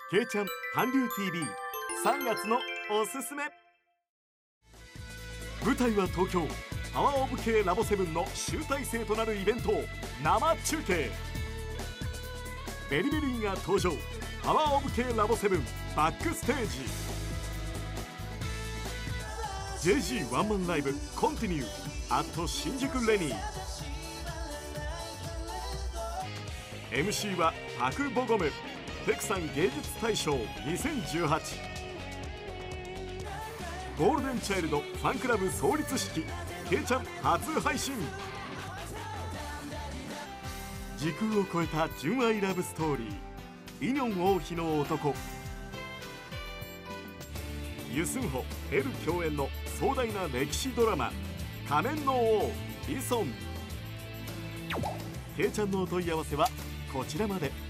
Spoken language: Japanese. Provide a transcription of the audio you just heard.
けいちゃん韓流 TV3 月のおすすめ。舞台は東京パワーオブ K ラボ7の集大成となるイベントを生中継。ベリベリーが登場。パワーオブ K ラボ7バックステージ。 JG ワンマンライブコンティニューアット新宿レニー。 MC はパク・ボゴムペクさん芸術大賞2018。ゴールデンチャイルドファンクラブ創立式けいちゃん初配信。時空を超えた純愛ラブストーリーイニョン王妃の男。ユスンホ・ヘル共演の壮大な歴史ドラマ仮面の王イソン。けいちゃんのお問い合わせはこちらまで。